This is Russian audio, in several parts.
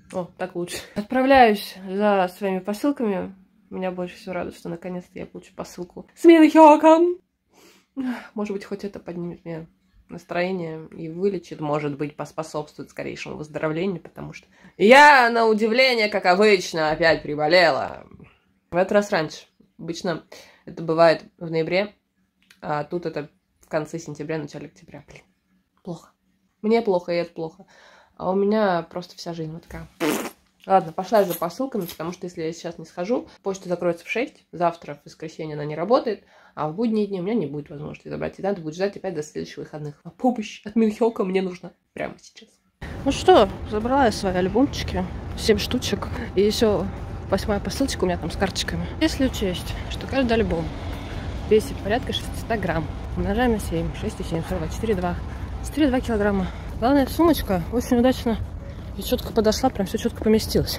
О, так лучше. Отправляюсь за своими посылками. Меня больше всего радует, что наконец-то я получу посылку с Минхёком. Может быть, хоть это поднимет мне настроение и вылечит, может быть, поспособствует скорейшему выздоровлению, потому что я, на удивление, как обычно, опять приболела. В этот раз раньше. Обычно это бывает в ноябре, а тут это в конце сентября, начале октября. Блин, плохо. Мне плохо, и это плохо. А у меня просто вся жизнь вот такая. Ладно, пошла я за посылками, потому что если я сейчас не схожу, почта закроется в 6, завтра, в воскресенье, она не работает, а в будние дни у меня не будет возможности забрать. И надо будет ждать опять до следующих выходных. А помощь от Минхёка мне нужна прямо сейчас. Ну что, забрала я свои альбомчики, 7 штучек, и еще 8-я посылочка у меня там с карточками. Если учесть, что каждый альбом весит порядка 600 грамм, умножаем на 7, 6,7, 44,2, 4,2 килограмма. Главное, сумочка очень удачно и четко подошла, прям все четко поместилось.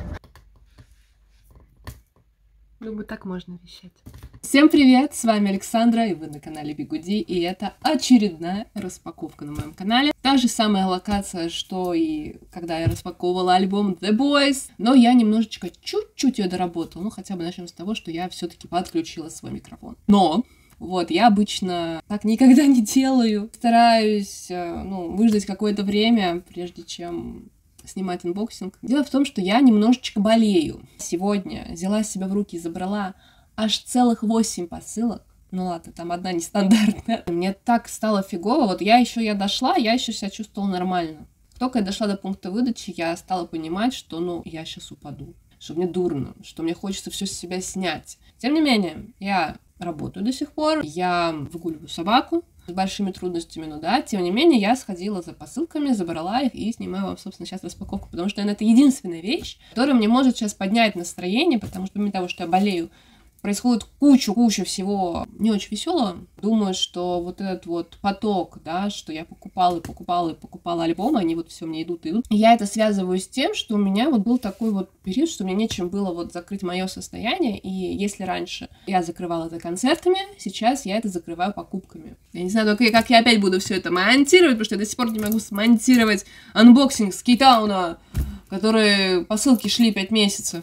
Думаю, так можно вещать. Всем привет, с вами Александра, и вы на канале Бигуди, и это очередная распаковка на моем канале. Та же самая локация, что и когда я распаковывала альбом The Boys, но я немножечко, чуть-чуть ее доработала. Ну, хотя бы начнем с того, что я все-таки подключила свой микрофон. Но вот, я обычно так никогда не делаю. Стараюсь, выждать какое-то время, прежде чем снимать анбоксинг. Дело в том, что я немножечко болею. Сегодня взяла себя в руки и забрала аж целых 8 посылок. Ну ладно, там одна нестандартная. Мне так стало фигово. Вот я дошла, я еще себя чувствовала нормально. Только я дошла до пункта выдачи, я стала понимать, что, я сейчас упаду. Что мне дурно, что мне хочется все с себя снять. Тем не менее, я работаю до сих пор, я выгуливаю собаку с большими трудностями, тем не менее, я сходила за посылками, забрала их и снимаю вам, собственно, сейчас распаковку, потому что, наверное, это единственная вещь, которая мне может сейчас поднять настроение, потому что, помимо того, что я болею, происходит куча всего не очень веселого. Думаю, что вот этот вот поток, что я покупала альбомы, они вот все мне идут. И я это связываю с тем, что у меня вот был такой вот период, что мне нечем было вот закрыть мое состояние, и если раньше я закрывала это концертами, сейчас я это закрываю покупками. Я не знаю только, как я опять буду все это монтировать, потому что я до сих пор не могу смонтировать анбоксинг с Кейтауна, которые посылки шли 5 месяцев.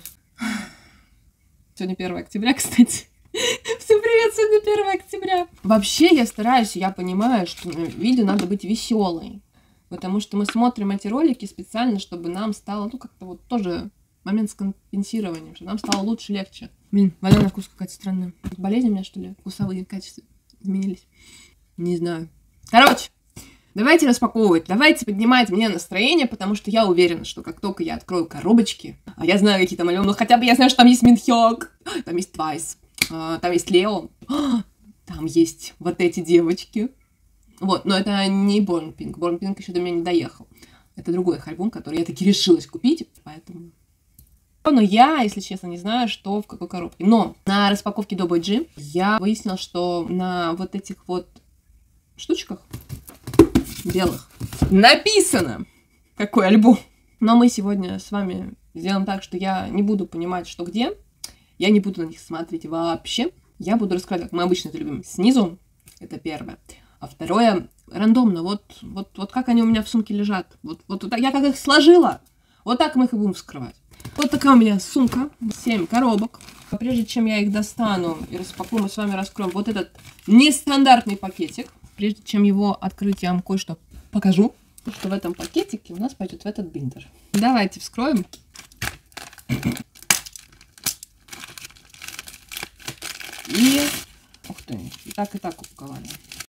Сегодня 1 октября, кстати. Всем привет, сегодня 1 октября. Вообще я стараюсь, я понимаю, что видео надо быть веселой. Потому что мы смотрим эти ролики специально, чтобы нам стало, как-то вот тоже момент с компенсированием, чтобы нам стало лучше, легче. Валяна вкус какая-то странная. Болезнь у меня, что ли? Вкусовые качества изменились? Не знаю. Короче, давайте распаковывать, давайте поднимать мне настроение, потому что я уверена, что как только я открою коробочки, а я знаю, какие там альбомы, хотя бы я знаю, что там есть Минхёк, там есть Твайс, там есть Лео, там есть вот эти девочки. Вот, но это не Born Pink. Born Pink еще до меня не доехал. Это другой их альбом, который я таки решилась купить, поэтому... Но я, если честно, не знаю, что в какой коробке. Но на распаковке Double G я выяснила, что на вот этих вот штучках белых написано, какой альбом. Но мы сегодня с вами сделаем так, что я не буду понимать, что где. Я не буду на них смотреть вообще. Я буду раскрывать, как мы обычно это любим, снизу. Это первое. А второе, рандомно. Вот как они у меня в сумке лежат. Вот так, я как их сложила. Вот так мы их и будем вскрывать. Вот такая у меня сумка. 7 коробок. Прежде чем я их достану и распакую, мы с вами раскроем вот этот нестандартный пакетик. Прежде чем его открыть, я вам кое-что покажу. Что в этом пакетике у нас пойдет в этот биндер. Давайте вскроем. И... Ух ты, и так упаковали.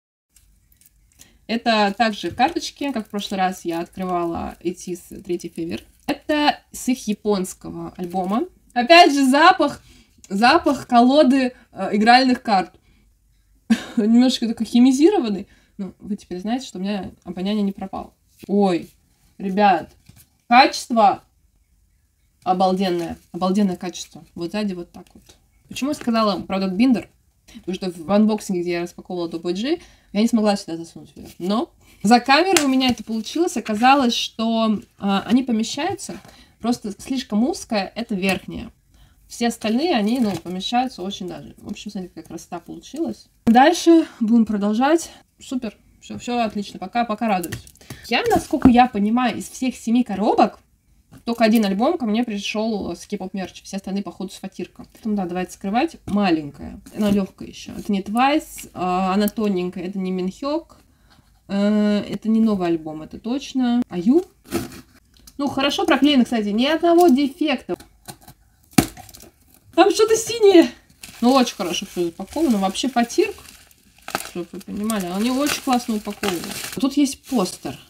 Это также карточки, как в прошлый раз я открывала эти с 3 февер. Это с их японского альбома. Опять же запах колоды игральных карт. Немножечко такой химизированный. Ну, вы теперь знаете, что у меня обоняние не пропало. Ой, ребят, качество обалденное. Обалденное качество. Вот сзади вот так вот. Почему я сказала про этот биндер? Потому что в анбоксинге, где я распаковывала Double G, я не смогла сюда засунуть вверх. Но за камерой у меня это получилось. Оказалось, что они помещаются. Просто слишком узкая, это верхняя. Все остальные, они, помещаются очень даже. В общем, смотрите, как красота получилась. Дальше будем продолжать. Супер. Все отлично. Пока радуюсь. Насколько я понимаю, из всех 7 коробок Только один альбом ко мне пришел с K-pop мерч, все остальные, походу, с фатирка. Поэтому, да, давайте скрывать. Маленькая, она легкая еще. Это не Twice, она тоненькая, это не Минхёк. Это не новый альбом, это точно. Аю. Ну, хорошо проклеено, кстати, ни одного дефекта. Там что-то синее. Ну, очень хорошо все запаковано. Вообще фатирка, чтобы вы понимали, они очень классно упакованы. Тут есть постер.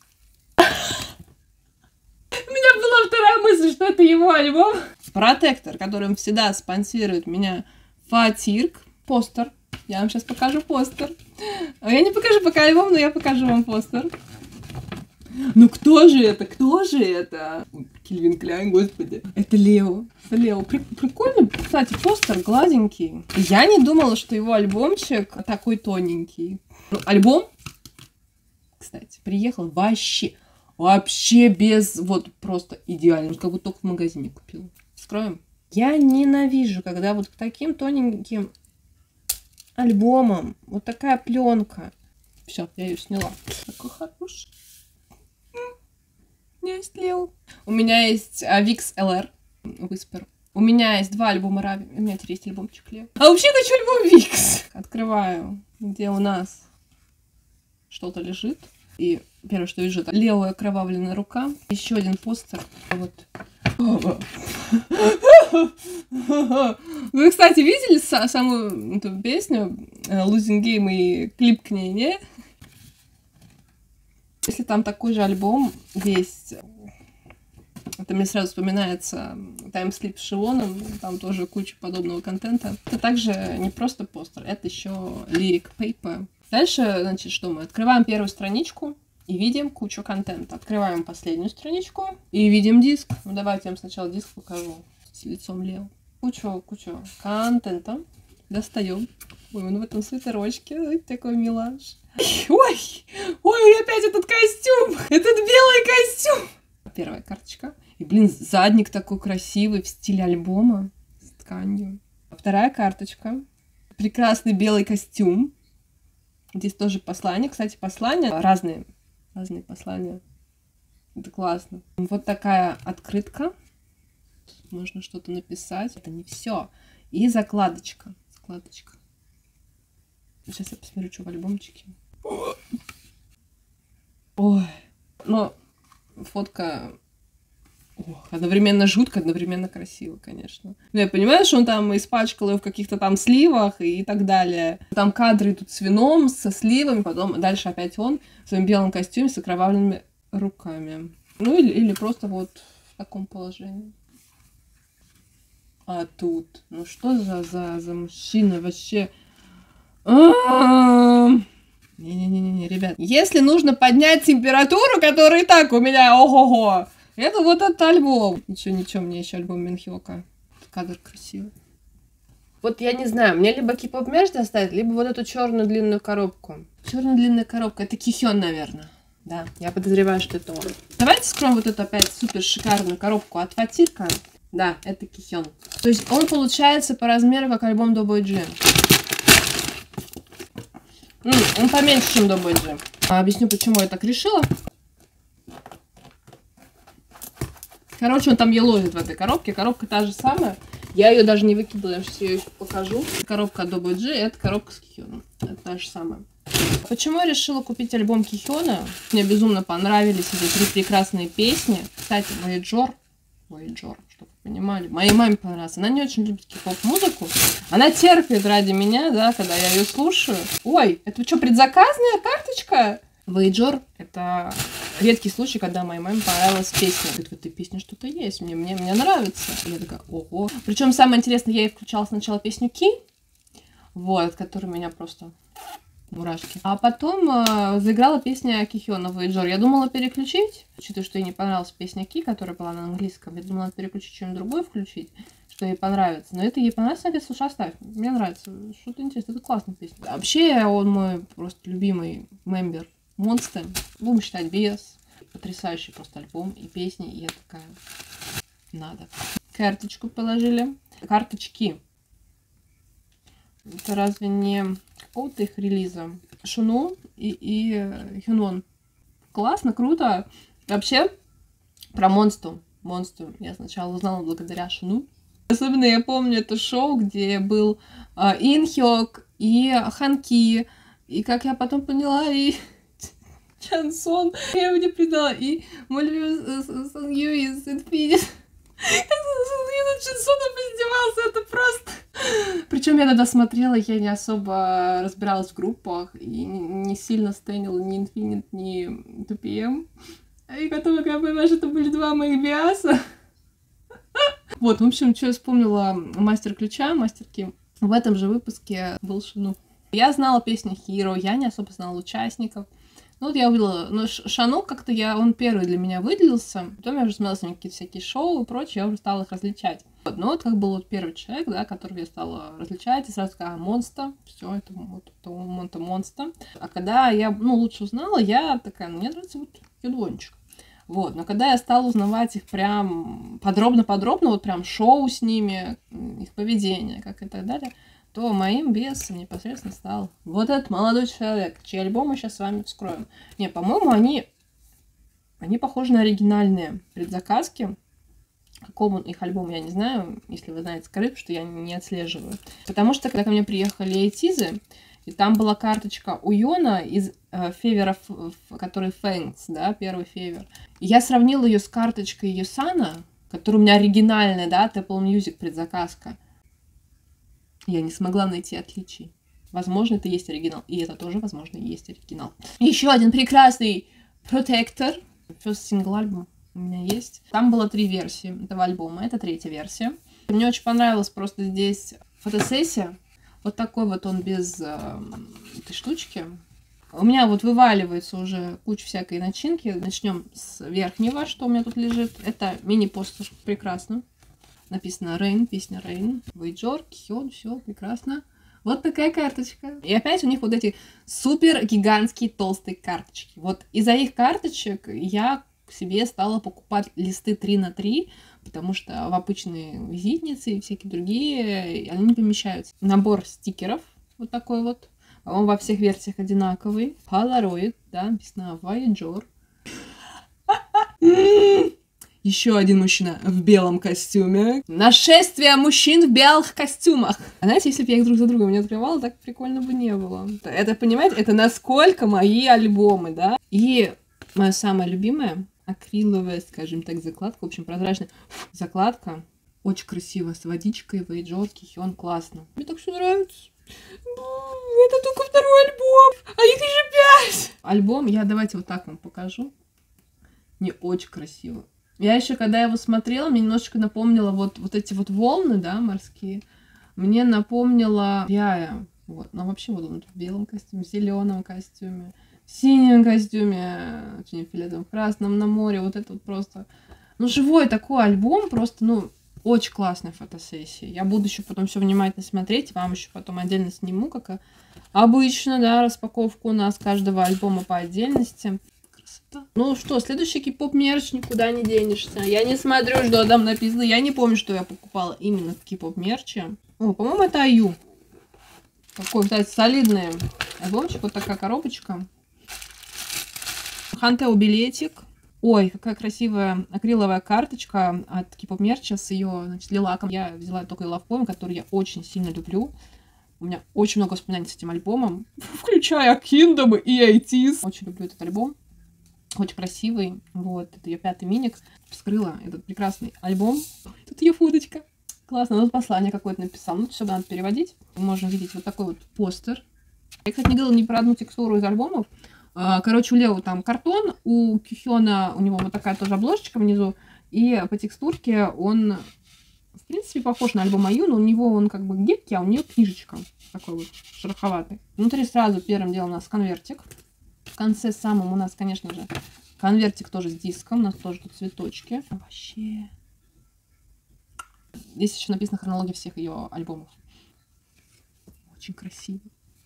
У меня была вторая мысль, что это его альбом. Протектор, которым всегда спонсирует меня Фатирк. Постер. Я вам сейчас покажу постер. Я не покажу пока альбом, но я покажу вам постер. Ну кто же это? Кто же это? Кельвин Кляйн, господи. Это Лео. Это Лео. Прикольно. Кстати, постер гладенький. Я не думала, что его альбомчик такой тоненький. Ну, альбом, кстати, приехал вообще без... Вот просто идеально. Как будто только в магазине купила. Скроем. Я ненавижу, когда вот к таким тоненьким альбомам вот такая пленка. Все, я ее сняла. Такой хороший. У меня есть Лео. У меня есть Vix LR. Whisper. У меня есть 2 альбома Рави. У меня теперь есть альбомчик Лео. А вообще хочу альбом Vix. Открываю, где у нас что-то лежит. И первое, что вижу, это Лео и окровавленная рука. Еще один постер. Вот. Вы, кстати, видели саму эту песню Losing Game и клип к ней, не? Если там такой же альбом есть, это мне сразу вспоминается таймслип с Шивоном, там тоже куча подобного контента. Это также не просто постер, это еще lyric paper. Дальше, значит, что мы? Открываем первую страничку и видим кучу контента. Открываем последнюю страничку и видим диск. Ну, давайте я вам сначала диск покажу с лицом Лео. Кучу контента. Достаем. Ой, он в этом свитерочке. Ой, такой милаш. Ой, опять этот костюм! Этот белый костюм! Первая карточка. И, блин, задник такой красивый в стиле альбома с тканью. Вторая карточка. Прекрасный белый костюм. Здесь тоже послания. Кстати, послания разные послания. Это классно. Вот такая открытка. Можно что-то написать. Это не все. И закладочка. Сейчас я посмотрю, что в альбомчике. Ой. Но фотка одновременно жутко, одновременно красиво, конечно. Но я понимаю, что он там испачкал ее в каких-то там сливах и так далее. Там кадры идут с вином, со сливами, потом дальше опять он в своем белом костюме с окровавленными руками. Ну или просто вот в таком положении. А тут, ну что за мужчина вообще? Не-не-не, ребят. Если нужно поднять температуру, которая и так у меня ого-го, это вот этот альбом. Ничего, мне еще альбом Минхёка. Кадр красивый. Вот я не знаю, мне либо K-pop мерч доставить, либо вот эту черную длинную коробку. Черная длинная коробка, это Кихён, наверное. Да, я подозреваю, что это он. Давайте скроем вот эту опять супер шикарную коробку от Фатирка. Да, это Кихён. То есть он получается по размеру как альбом Double G. Он поменьше, чем Double G. Объясню, почему я так решила. Короче, он там елозит в этой коробке. Коробка та же самая. Я ее даже не выкидывала, я сейчас ее покажу. Коробка от Double G, это коробка с Кихёном. Это та же самая. Почему я решила купить альбом Кихёна? Мне безумно понравились эти 3 прекрасные песни. Кстати, Voyager, чтобы вы понимали. Моей маме понравилась. Она не очень любит кей-поп-музыку. Она терпит ради меня, да, когда я ее слушаю. Ой, это что, предзаказная карточка? Voyager — это редкий случай, когда моей маме понравилась песня. Говорит, в этой песне что-то есть, мне нравится. И я такая, ого. Причем самое интересное, я ей включала сначала песню Ки, вот, которая меня просто... мурашки. А потом заиграла песня Кихёна Voyager. Я думала переключить, учитывая, что ей не понравилась песня Ки, которая была на английском. Я думала переключить что-нибудь другое, включить, что ей понравится. Но это ей понравится, она говорит, слушай, оставь. Мне нравится. Что-то интересное. Это классная песня. Вообще, он мой просто любимый мембер. Монстр. Будем считать без. Потрясающий просто альбом и песни. И я такая... Надо. Карточку положили. Карточки. Это разве не какого-то их релиза? Шуну и Хюнвон. Классно, круто. Вообще, про Монсту. Монстр я сначала узнала благодаря Шуну. Особенно я помню это шоу, где был Инхёк и Ханки, и как я потом поняла, и Чансон, я его не предала, и мой любимый Сонгю из Infinite. Как Чансоном издевался, это просто... Причем я тогда смотрела, я не особо разбиралась в группах, и не сильно стэнила ни Infinite, ни 2PM. И потом я поняла, что это были два моих биаса. Вот, в общем, что я вспомнила мастер ключа, мастерки. В этом же выпуске был Шану. Я знала песню Hero, я не особо знала участников. Ну вот я увидела, но Шану как-то он первый для меня выделился. Потом я уже смотрела с ним какие-то всякие шоу и прочее, я уже стала их различать. Вот, ну вот как был вот первый человек, да, которого я стала различать, и сразу сказала Монста, все это Монста. А когда я, лучше узнала, я такая, мне нравится вот Юдвончик. Вот, но когда я стала узнавать их прям подробно, вот прям шоу с ними, их поведение, как и так далее, то моим бесом непосредственно стал вот этот молодой человек, чьи альбомы сейчас с вами вскроем. Не, по-моему, они похожи на оригинальные предзаказки. Какого их альбома, я не знаю, если вы знаете, скажите, что я не отслеживаю. Потому что, когда ко мне приехали Эйтизы, и там была карточка у Йона из феверов, который Фэнкс, да, первый февер. И я сравнила ее с карточкой Йосана, которая у меня оригинальная, да, от Apple Music предзаказка. Я не смогла найти отличий. Возможно, это есть оригинал. И это тоже, возможно, есть оригинал. Еще один прекрасный Protector. First single альбом у меня есть. Там было 3 версии этого альбома. Это 3-я версия. Мне очень понравилась просто здесь фотосессия. Вот такой вот он без этой штучки. У меня вот вываливается уже куча всякой начинки. Начнем с верхнего, что у меня тут лежит. Это мини-постер. Прекрасно. Написано Rain, песня Rain. Вейджор, Кхён, все прекрасно. Вот такая карточка. И опять у них вот эти супер гигантские толстые карточки. Вот из-за их карточек я к себе стала покупать листы 3×3, потому что в обычные визитницы и всякие другие они не помещаются. Набор стикеров вот такой вот. Он во всех версиях одинаковый. Polaroid, да, написано Voyager. Еще один мужчина в белом костюме. Нашествие мужчин в белых костюмах. А знаете, если бы я их друг за другом не открывала, так прикольно бы не было. Это, понимаете, это насколько мои альбомы, да? И моя самая любимая акриловая, скажем так, закладка. В общем, прозрачная закладка. Очень красиво, с водичкой, Voyager, Кхён, классно. Мне так все нравится. Это только 2-й альбом, а их еще 5. Альбом, давайте вот так вам покажу. Мне очень красиво. Я еще, когда его смотрела, мне немножечко напомнило вот эти вот волны, да, морские. Мне напомнило Ряя. Вот. Но вообще вот он в белом костюме, в зеленом костюме, в синем костюме, очень фиолетовом, в красном, на море. Вот это вот просто... живой такой альбом, просто, очень классная фотосессия. Я буду еще потом все внимательно смотреть, вам еще потом отдельно сниму, как обычно, да, распаковку у нас каждого альбома по отдельности. Ну что, следующий кей-поп мерч, никуда не денешься. Я не смотрю, что там написано. Я не помню, что я покупала именно в кей-поп мерче. По-моему, это IU. Такой, кстати, солидный альбомчик. Вот такая коробочка. Хантео билетик. Ой, какая красивая акриловая карточка от кей-поп мерча с ее, значит, лилаком. Я взяла только Love Poem, который я очень сильно люблю. У меня очень много воспоминаний с этим альбомом, включая Kingdom и ATEEZ. Очень люблю этот альбом. Очень красивый. Вот, это ее 5-й миник. Вскрыла этот прекрасный альбом. Тут ее фоточка. Классно. Тут послание какое-то написал. Ну, все надо переводить. Мы можем видеть вот такой вот постер. Я, кстати, не говорила ни про одну текстуру из альбомов. Короче, у Лео там картон, у Кхёна у него вот такая тоже обложечка внизу. И по текстурке он, в принципе, похож на альбом IU, но у него он как бы гибкий, а у нее книжечка. Такой вот шероховатый. Внутри сразу первым делом у нас конвертик. В конце самым у нас, конечно же, конвертик тоже с диском. У нас тоже тут цветочки. Вообще. Здесь еще написана хронология всех ее альбомов. Очень красиво.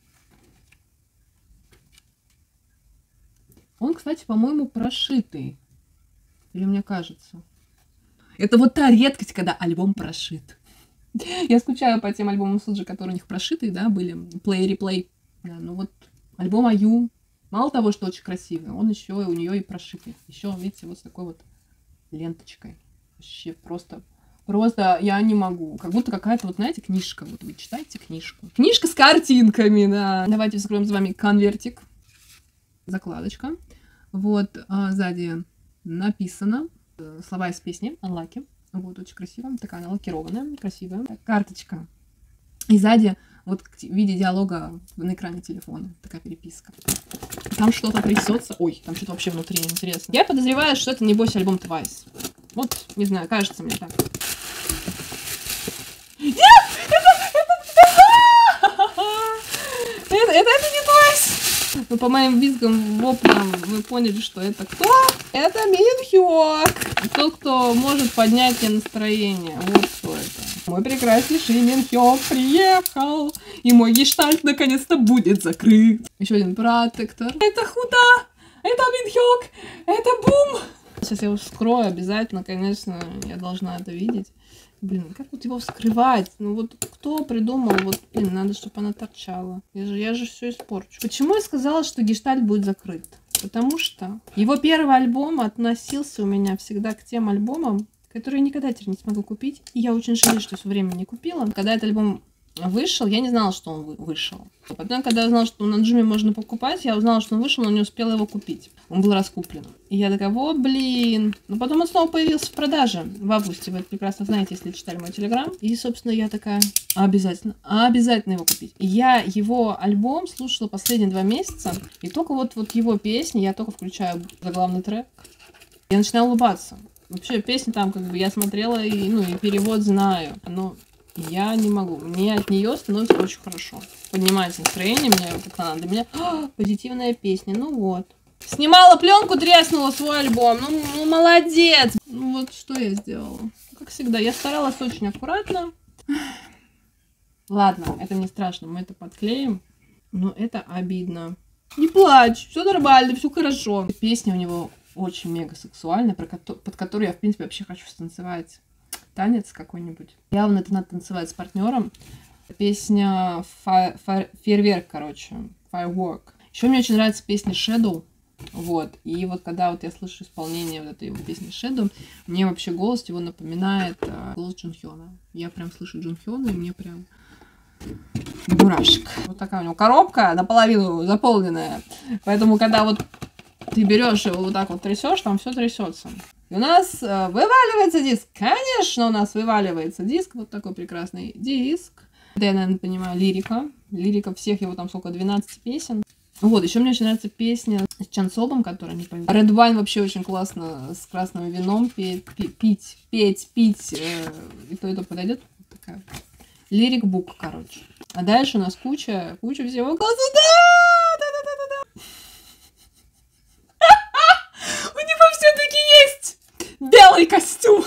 Он, кстати, по-моему, прошитый. Или мне кажется. Это вот та редкость, когда альбом прошит. Я скучаю по тем альбомам Суджи, которые у них прошитые, да, были. Play-replay. Да, ну вот альбом IU. Мало того, что очень красивый, он еще у нее и прошитый. Еще, видите, вот с такой вот ленточкой. Вообще просто я не могу. Как будто какая-то, вот знаете, книжка. Вот вы читаете книжку. Книжка с картинками, да. Давайте вскроем с вами конвертик. Закладочка. Вот сзади написано слова из песни Unlucky. Вот, очень красиво. Такая она лакированная, красивая. Так, карточка. И сзади, вот в виде диалога на экране телефона. Такая переписка. Там что-то трясется. Ой, там что-то вообще внутри интересно. Я подозреваю, что это, небось, альбом Twice. Вот, не знаю, кажется мне так. Нет! Это не Twice! Ну, по моим визгам, воплям, вы поняли, что это кто? Это Минхёк! Тот, кто может поднять мне настроение. Вот кто это. Мой прекраснейший Минхёк приехал, и мой гештальт наконец-то будет закрыт. Еще один протектор. Это Худа! Это Минхёк! Это Бум! Сейчас я его вскрою обязательно, конечно, я должна это видеть. Блин, как вот его вскрывать? Ну вот кто придумал? Вот, блин, надо, чтобы она торчала. Я же все испорчу. Почему я сказала, что гештальт будет закрыт? Потому что его первый альбом относился у меня всегда к тем альбомам, которые я никогда теперь не смогу купить. И я очень жалею, что все время не купила. Когда этот альбом вышел, я не знала, что он вышел. Потом, когда я узнала, что на Джуме можно покупать, я узнала, что он вышел, но не успела его купить. Он был раскуплен. И я такая, о, блин. Но потом он снова появился в продаже в августе. Вы это прекрасно знаете, если читали мой телеграм. И, собственно, я такая, обязательно его купить. И я его альбом слушала последние 2 месяца. И только вот его песни, я только включаю заглавный трек. Я начинаю улыбаться. Вообще, песни там, как бы, я смотрела, и перевод знаю. Но я не могу. Мне от нее становится очень хорошо. Поднимается настроение, мне как надо. Для меня позитивная песня. Ну вот. Снимала пленку, треснула свой альбом. Ну, молодец. Ну вот что я сделала. Как всегда, я старалась очень аккуратно. Ладно, это не страшно, мы это подклеим. Но это обидно. Не плачь, все нормально, все хорошо. Песня у него очень мега сексуальная, под которую я, в принципе, вообще хочу станцевать танец какой-нибудь. Явно это надо танцевать с партнером. Песня Фейерверк, короче. Firework. Еще мне очень нравится песня Shadow. Вот. И вот когда вот я слышу исполнение вот этой его песни Shadow, мне вообще голос его напоминает голос Джунхёна. Я прям слышу Джунхёна, и мне прям мурашек. Вот такая у него коробка, наполовину заполненная. Поэтому, когда вот ты берешь его вот так вот трясешь, там все трясется. И у нас вываливается диск. Конечно, у нас вываливается диск. Вот такой прекрасный диск. Это, я, наверное, понимаю, лирика. Лирика всех его там сколько, 12 песен. Вот, еще мне очень нравится песня с Чансобом, которая не поет. Red Wine вообще очень классно с красным вином петь, и то подойдет. Такая лирик бук, короче. А дальше у нас куча всего класса. Да! У него все-таки есть белый костюм.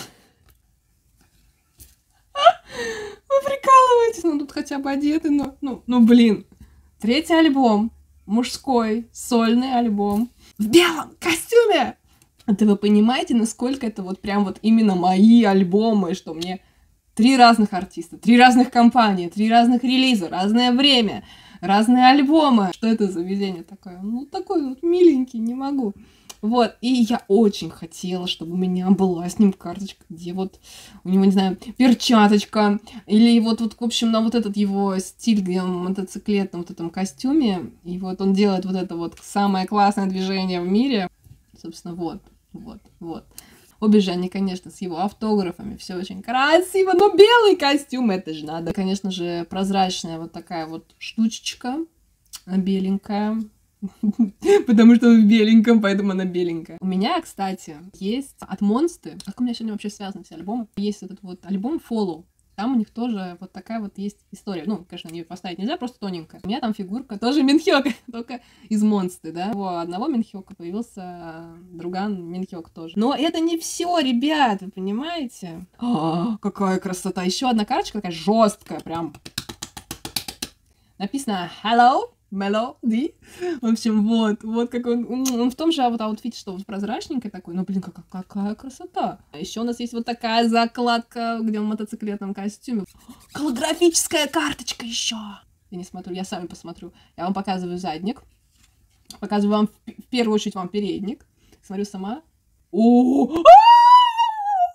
Вы прикалываетесь, ну тут хотя бы одеты, ну блин. 3-й альбом. Мужской, сольный альбом в белом костюме. Это вы понимаете, насколько это вот прям вот именно мои альбомы, что мне 3 разных артиста, 3 разных компании, 3 разных релиза, разное время, разные альбомы. Что это за везение такое? Ну, такой вот миленький, не могу. Вот, и я очень хотела, чтобы у меня была с ним карточка, где вот у него, не знаю, перчаточка, или вот в общем, на вот этот его стиль, где он в мотоциклетном вот этом костюме, и вот он делает вот это вот самое классное движение в мире. Собственно, вот. Обе же они, конечно, с его автографами, все очень красиво, но белый костюм, это же надо. Конечно же, прозрачная вот такая вот штучечка, беленькая. Потому что он в беленьком, поэтому она беленькая. У меня, кстати, есть от Монсты. Как у меня сегодня вообще связаны все альбомы? Есть этот вот альбом Follow. Там у них тоже вот такая вот есть история. Ну, конечно, ее поставить нельзя, просто тоненькая. У меня там фигурка тоже Минхёка, только из Монсты, да. У одного Минхёка появился друган Минхёк тоже. Но это не все, ребят, вы понимаете? Какая красота! Еще одна карточка такая жесткая, прям. Написано Hello. Melody. В общем, вот как он в том же вот аутфите, что вот прозрачненький такой, ну, блин, какая красота. Еще у нас есть вот такая закладка, где он в мотоциклетном костюме. Голографическая карточка еще. Я не смотрю, я сами посмотрю. Я вам показываю задник. Показываю вам, в первую очередь, вам передник. Смотрю сама. Знаете,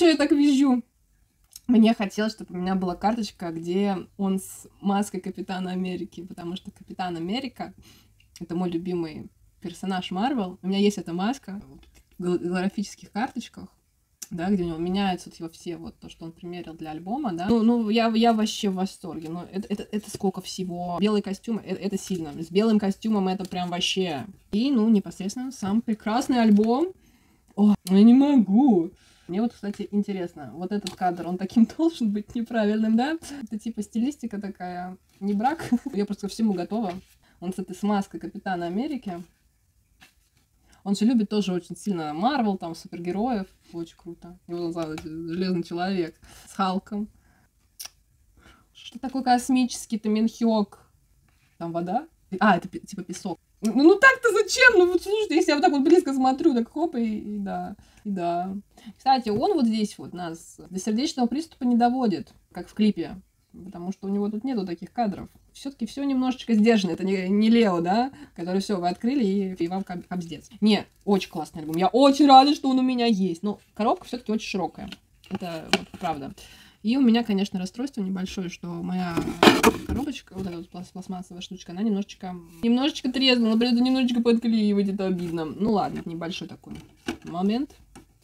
что я так вижу? Мне хотелось, чтобы у меня была карточка, где он с маской Капитана Америки, потому что Капитан Америка — это мой любимый персонаж Марвел. У меня есть эта маска в голографических карточках, да, где у него меняются вот его все вот то, что он примерил для альбома, да. Я вообще в восторге. Ну, это сколько всего. Белый костюм, это сильно. С белым костюмом это прям вообще. И, ну, непосредственно сам прекрасный альбом. О, я не могу. Мне вот, кстати, интересно, вот этот кадр, он таким должен быть неправильным, да? Это типа стилистика такая, не брак. Я просто ко всему готова. Он, кстати, с маской Капитана Америки. Он же любит тоже очень сильно Марвел, там, супергероев. Очень круто. Его называют Железный Человек с Халком. Что такое космический-то Минхёк? Там вода? А, это типа песок. Ну так-то зачем? Ну вот слушайте, если я вот так вот близко смотрю, так хоп, и да. Кстати, он вот здесь вот нас до сердечного приступа не доводит, как в клипе. Потому что у него тут нету таких кадров. Все-таки все немножечко сдержано. Это не Лео, да, который все вы открыли и вам кобздец. Не, очень классный альбом. Я очень рада, что он у меня есть. Но коробка все-таки очень широкая. Это вот правда. И у меня, конечно, расстройство небольшое, что моя коробочка, вот эта вот пластмассовая штучка, она немножечко треснула, придется немножечко подклеивать, это обидно. Ну ладно, это небольшой такой момент.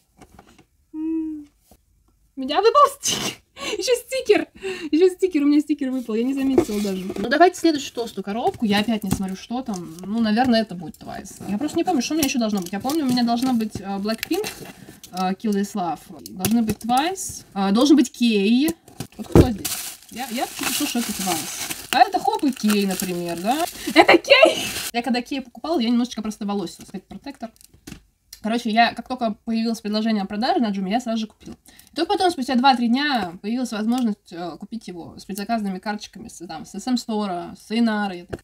У меня выпал стикер. Еще стикер, у меня стикер выпал, я не заметила даже. Ну, давайте следующую толстую коробку, я опять не смотрю, что там. Ну, наверное, это будет Twice. Я просто не помню, что у меня еще должно быть. Я помню, у меня должна быть Blackpink, Kill This Love. Должны быть Twice, должен быть Кей. Вот кто здесь? Я чувствую, что это Twice. А это Хоп и Кей, например, да? Это Кей! Я когда Кей покупала, я немножечко просто волос, так сказать, протектор. Короче, как только появилось предложение о продаже на Джуме, я сразу же купила. И только потом, спустя 2-3 дня, появилась возможность купить его с предзаказанными карточками, с SM Store, с Инары. Я так,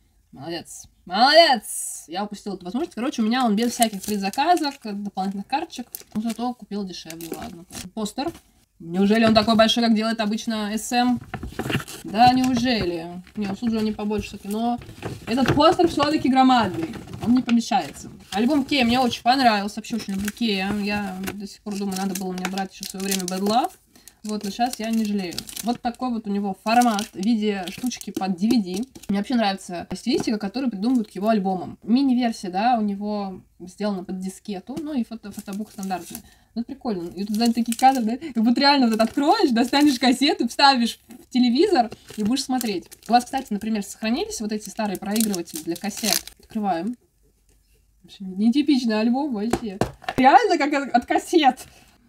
молодец! Я упустила эту возможность. Короче, у меня он без всяких предзаказок, дополнительных карточек. Но зато купила дешевле, ладно. Постер. Неужели он такой большой, как делает обычно SM? Да, неужели? Не, тут же они побольше все-таки, но этот постер все-таки громадный. Он не помещается. Альбом Кея мне очень понравился. Вообще очень люблю Кея. Я до сих пор думаю, надо было мне брать еще в свое время Bad Love. Вот, но сейчас я не жалею. Вот такой вот у него формат в виде штучки под DVD. Мне вообще нравится стилистика, которую придумывают к его альбомам. Мини-версия, да, у него сделана под дискету, ну и фотобук стандартный. Ну, это прикольно. И тут, знаете, такие кадры, да? Как будто реально вот это откроешь, достанешь кассету, вставишь в телевизор и будешь смотреть. У вас, кстати, например, сохранились вот эти старые проигрыватели для кассет? Открываем. Нетипичный альбом вообще. Реально как от кассет.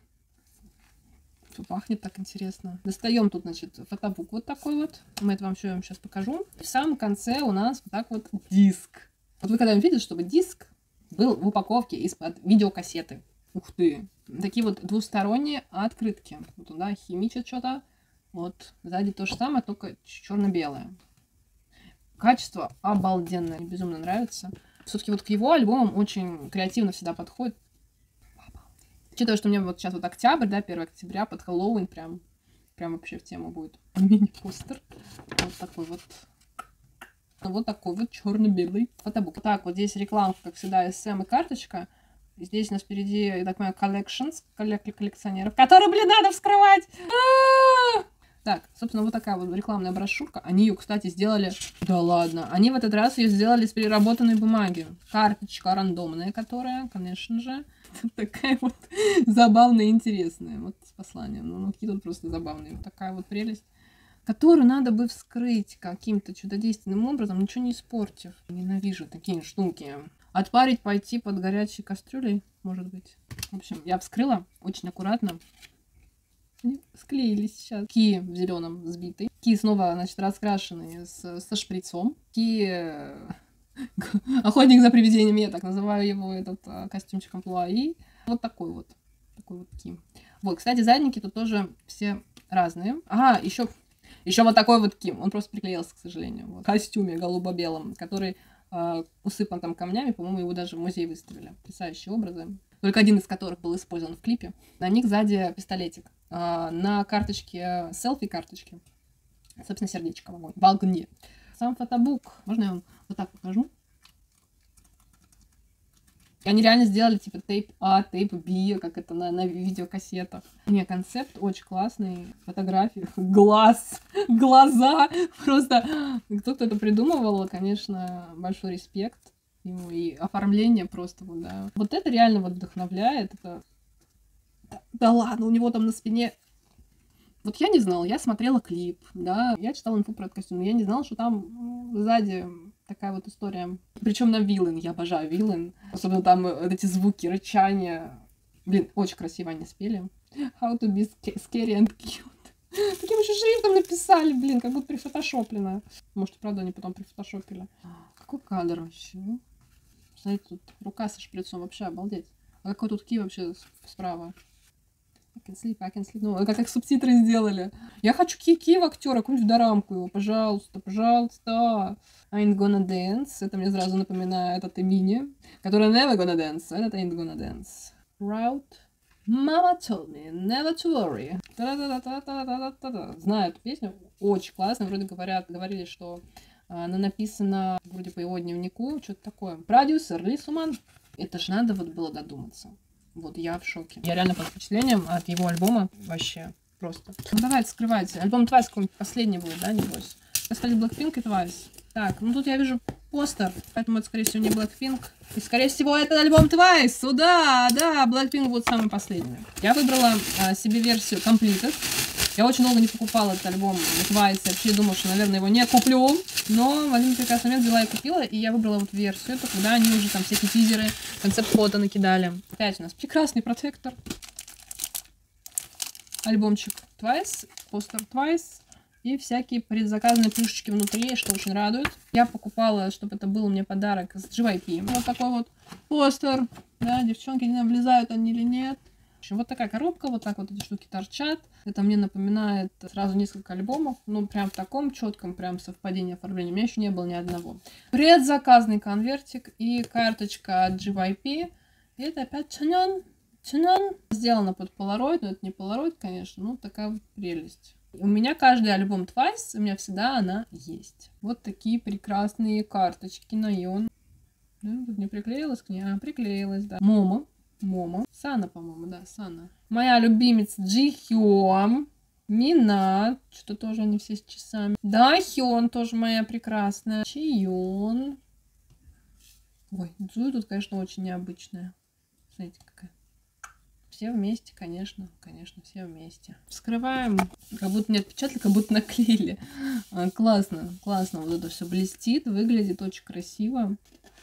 Пахнет так интересно. Достаем тут, значит, фотобук вот такой вот. Мы это вам сейчас покажу. В самом конце у нас вот так вот диск. Вот вы когда-нибудь видели, чтобы диск был в упаковке из-под видеокассеты? Ух ты. Такие вот двусторонние открытки. Вот туда химичат что-то. Вот сзади то же самое, только черно-белое. Качество обалденное. Мне безумно нравится. Все-таки вот к его альбомам очень креативно всегда подходит. Учитывая, что у меня вот сейчас вот октябрь, да, 1 октября, под Хэллоуин прям вообще в тему будет. Мини-постер. Вот такой вот. Вот такой вот черно-белый фотобук. Так, вот здесь рекламка, как всегда, SM и карточка. Здесь у нас впереди, я так понимаю, collections, коллекционеров, которые, блин, надо вскрывать! Так, собственно, вот такая вот рекламная брошюрка. Они ее, кстати, сделали... Да ладно. Они в этот раз ее сделали из переработанной бумаги. Карточка рандомная, которая, конечно же, такая вот забавная и интересная. Вот с посланием. Ну, какие тут просто забавные. Вот такая вот прелесть. Которую надо бы вскрыть каким-то чудодейственным образом, ничего не испортив. Ненавижу такие штуки. Отпарить, пойти под горячей кастрюлей, может быть. В общем, я вскрыла очень аккуратно. Они склеились сейчас. Ки в зеленом сбитый. Ки снова, значит, раскрашенные со шприцом. Ки охотник за привидениями, я так называю его, этот костюмчик амплуа. И вот такой вот Ки. Вот, кстати, задники тут тоже все разные. Ага, еще вот такой вот Ки. Он просто приклеился, к сожалению. Вот. В костюме голубо-белом, который усыпан там камнями. По-моему, его даже в музей выставили. Потрясающие образы. Только один из которых был использован в клипе. На них сзади пистолетик. На карточке, селфи-карточке, собственно, сердечко в огне. Сам фотобук. Можно я вам вот так покажу? Они реально сделали типа тейп А, тейп Б, как это на видеокассетах. Не, концепт очень классный. Фотографии, глаз, глаза. Просто кто-то это придумывал, конечно, большой респект ему. И оформление просто вот, да. Вот это реально вот вдохновляет. Это... Да ладно, у него там на спине... Вот я не знала, я смотрела клип, да, я читала инфу про этот костюм, но я не знала, что там сзади такая вот история. Причем на Villain, я обожаю Villain. Особенно там вот эти звуки, рычания. Блин, очень красиво они спели. How to be scary and cute. Таким еще шрифтом написали, блин, как будто прифотошоплено. Может, правда, они потом прифотошопили. Какой кадр вообще? Смотрите, тут рука со шприцом, вообще обалдеть. А какой тут ки вообще справа? I can sleep. Ну, как субтитры сделали. Я хочу ки в актера, какую-нибудь дорамку его, пожалуйста, пожалуйста. I ain't gonna dance. Это мне сразу напоминает от Эмини, которая never gonna dance. Это ain't gonna dance. Route. Mama told me never to worry. Знаю эту песню. Очень классно. Вроде говорили, что она написана вроде по его дневнику. Что-то такое. Продюсер Лисуман. Это ж надо вот было додуматься. Вот я в шоке. Я реально под впечатлением от его альбома. Вообще просто. Ну давайте скрывайте. Альбом Twice какой-нибудь последний будет, да, небось? Сказали Blackpink и Twice. Так, ну тут я вижу постер, поэтому это, скорее всего, не Blackpink. И, скорее всего, это альбом Twice. Да, Blackpink будет самый последний. Я выбрала себе версию Completed. Я очень долго не покупала этот альбом Twice. Я вообще думала, что, наверное, его не куплю. Но в один прекрасный момент взяла и купила. И я выбрала вот версию. Это когда они уже там всякие тизеры, концепт-фото накидали. Опять у нас прекрасный протектор. Альбомчик Twice, постер Twice. И всякие предзаказанные плюшечки внутри, что очень радует. Я покупала, чтобы это был мне подарок с JYP. Вот такой вот постер. Да, девчонки, не знаю, влезают они или нет. В общем, вот такая коробка, вот так вот эти штуки торчат. Это мне напоминает сразу несколько альбомов. Ну, прям в таком четком прям совпадении оформления. У меня еще не было ни одного. Предзаказный конвертик и карточка от JYP. И это опять Чаньон. Сделано под Polaroid, но это не Polaroid, конечно. Ну, такая вот прелесть. У меня каждый альбом Twice, у меня всегда она есть. Вот такие прекрасные карточки Найон. Да, тут не приклеилась к ней? А, приклеилась, да. Момо. Сана, по-моему, да, Сана. Моя любимица Джихён. Мина. Что-то тоже они все с часами. Да, Хён тоже моя прекрасная. Чион. Ой, Цзуй тут, конечно, очень необычная. Смотрите, какая. Все вместе, конечно, все вместе. Вскрываем, как будто не отпечатали, как будто наклеили. Классно, вот это все блестит, выглядит очень красиво.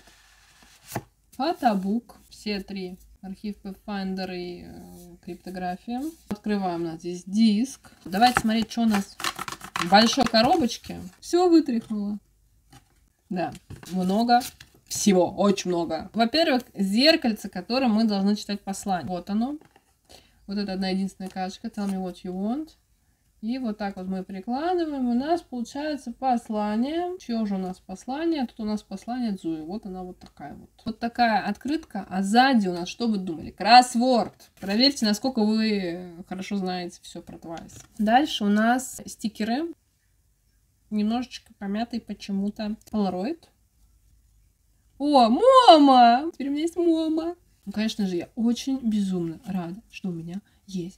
Фотобук, все три. Архив Pathfinder и криптография. Открываем, у нас здесь диск. Давайте смотреть, что у нас в большой коробочке. Все вытряхнуло. Да, много. Всего, очень много. Во-первых, зеркальце, которым мы должны читать послание. Вот оно. Вот это одна единственная карточка. Tell me what you want. И вот так вот мы прикладываем. У нас получается послание. Чье же у нас послание? Тут у нас послание Цзуи. Вот она вот такая вот. Вот такая открытка. А сзади у нас, что вы думали? Кроссворд. Проверьте, насколько вы хорошо знаете все про Twice. Дальше у нас стикеры. Немножечко помятый почему-то Polaroid. О, Момо! Теперь у меня есть Момо. Ну, конечно же, я очень безумно рада, что у меня есть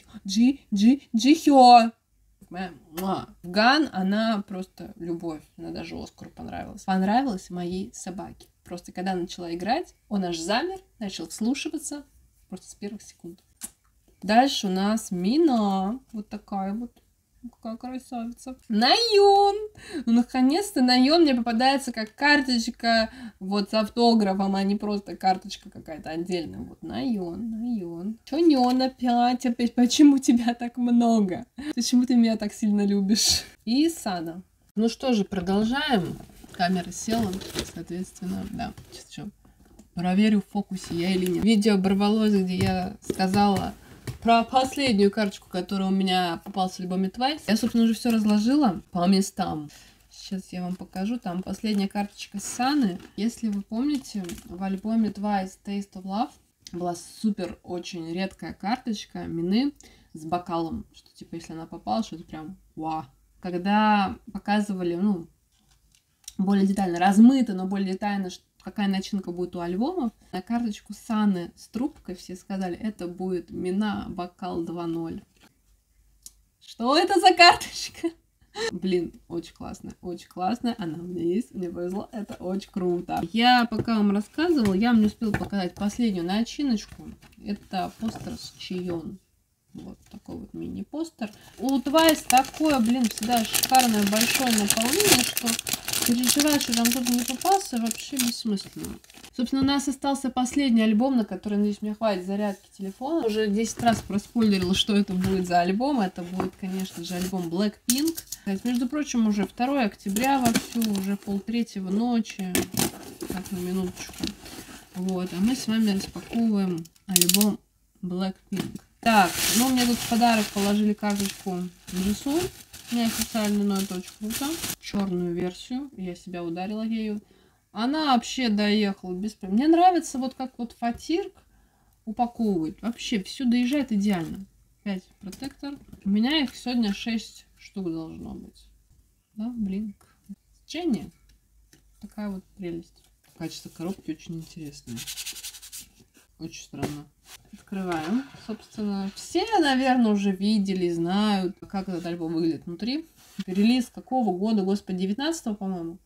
Джихё. Ган, она просто любовь. Она даже Оскару понравилась. Понравилась моей собаке. Просто когда начала играть, он аж замер, начал вслушиваться. Просто с первых секунд. Дальше у нас Мина. Вот такая вот. Какая красавица. Найон! Ну, наконец-то Найон мне попадается как карточка вот с автографом, а не просто карточка какая-то отдельная. Вот Найон. Чё Неон опять? Почему тебя так много? Почему ты меня так сильно любишь? И Сана. Ну что же, продолжаем. Камера села, соответственно, да. Сейчас что? Проверю, в фокусе я или нет. Видео оборвалось, где я сказала про последнюю карточку, которая у меня попалась в альбоме Twice. Я, собственно, уже все разложила по местам. Сейчас я вам покажу. Там последняя карточка Саны. Если вы помните, в альбоме Twice Taste of Love была супер очень редкая карточка Мины с бокалом. Что типа, если она попала, что это прям вау. Когда показывали, ну, более детально, размыто, но более детально, какая начинка будет у альбомов. На карточку Саны с трубкой все сказали, это будет Мина Бокал 2.0. Что это за карточка? Блин, очень классная, она у меня есть, мне повезло, это очень круто. Я пока вам рассказывала, я вам не успела показать последнюю начиночку. Это постер с Чион. Вот такой вот мини-постер. У Twice такое, блин, всегда шикарное большое наполнение, что переживать, что там кто-то не попался, вообще бессмысленно. Собственно, у нас остался последний альбом, на который, надеюсь, мне хватит зарядки телефона. Уже 10 раз проспойлерила, что это будет за альбом. Это будет, конечно же, альбом Blackpink. Между прочим, уже 2 октября вовсю, уже 2:30 ночи. Так, на минуточку. Вот, а мы с вами распаковываем альбом Blackpink. Так, ну мне тут в подарок положили карточку Джису, неофициальную, но это очень круто. Черную версию, я себя ударила ею. Она вообще доехала без проблем. Мне нравится вот как вот Фатирк упаковывает. Вообще все доезжает идеально. 5 протектор. У меня их сегодня 6 штук должно быть. Да, блин. Дженни. Такая вот прелесть. Качество коробки очень интересное. Очень странно. Открываем. Собственно, все, наверное, уже видели, знают, как этот альбом выглядит внутри. Релиз какого года? Господи, 19-го, по-моему.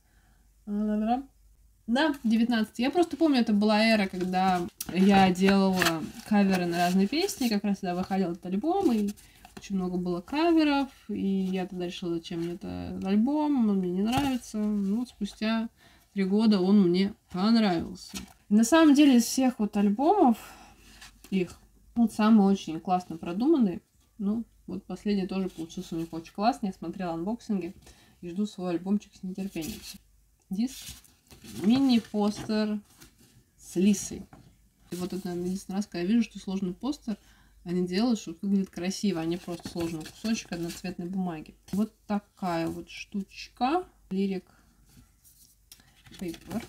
Да, 19. Я просто помню, это была эра, когда я делала каверы на разные песни. Как раз тогда выходил этот альбом, и очень много было каверов. И я тогда решила, зачем мне этот альбом, он мне не нравится. Ну, вот спустя 3 года он мне понравился. На самом деле, из всех вот альбомов, их, вот самый очень классно продуманный. Ну, вот последний тоже получился у них очень классный. Я смотрела анбоксинги и жду свой альбомчик с нетерпением. Диск. Мини-постер с Лисой. И вот это, наверное, единственный раз, когда я вижу, что сложный постер они делают, чтобы выглядит красиво, а не просто сложный кусочек одноцветной бумаги. Вот такая вот штучка. Lyric Paper.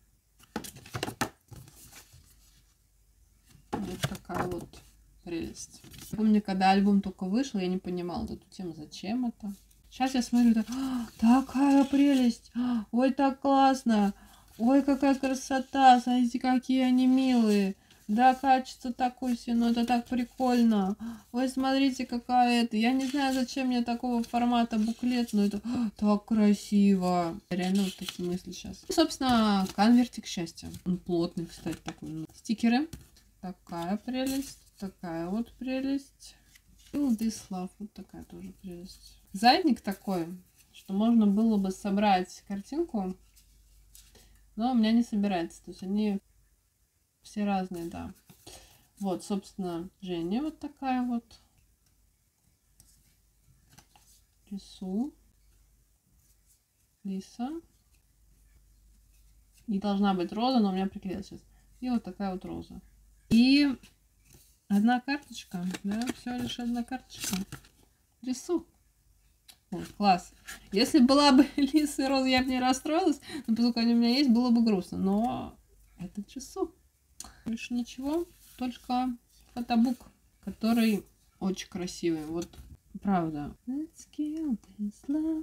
Вот такая вот прелесть. Помню, когда альбом только вышел, я не понимала эту тему, зачем это. Сейчас я смотрю, так, такая прелесть, ой, так классно, ой, какая красота, смотрите, какие они милые, да, качество такое все, но это так прикольно, ой, смотрите, какая это, я не знаю, зачем мне такого формата буклет, но это так красиво. Реально вот такие мысли сейчас. И, собственно, конвертик счастья, он плотный, кстати, такой. Стикеры, такая прелесть, такая вот прелесть. Feel This Love, вот такая тоже прелесть. Задник такой, что можно было бы собрать картинку, но у меня не собирается. То есть они все разные, да. Вот, собственно, Женя вот такая вот. Лиса. И должна быть роза, но у меня приклеилась сейчас. И вот такая вот роза. И одна карточка, да, всего лишь одна карточка. Рису. Вот, класс. Если была бы Лиса и Роза, я бы не расстроилась, но поскольку они у меня есть, было бы грустно. Но это Джису. Больше ничего, только фотобук, который очень красивый. Вот, правда. Let's kill this love.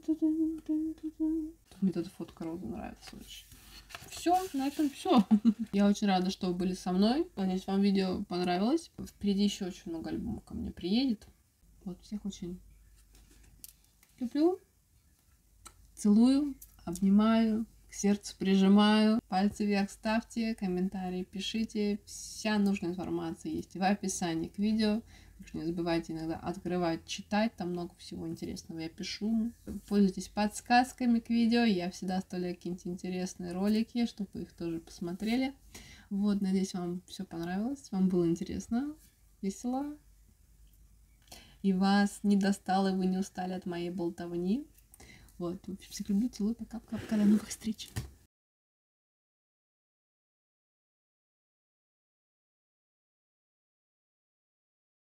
Мне эта фотка Розы нравится очень. Все, на этом все. Я очень рада, что вы были со мной. Надеюсь, вам видео понравилось. Впереди еще очень много альбомов ко мне приедет. Вот, всех очень люблю, целую, обнимаю, к сердцу прижимаю. Пальцы вверх ставьте, комментарии пишите. Вся нужная информация есть в описании к видео. Так что не забывайте иногда открывать, читать. Там много всего интересного я пишу. Пользуйтесь подсказками к видео. Я всегда оставляю какие-нибудь интересные ролики, чтобы вы их тоже посмотрели. Вот, надеюсь, вам все понравилось. Вам было интересно, весело. И вас не достало, и вы не устали от моей болтовни. Вот, в общем, всех люблю, целую, пока-пока, до новых встреч.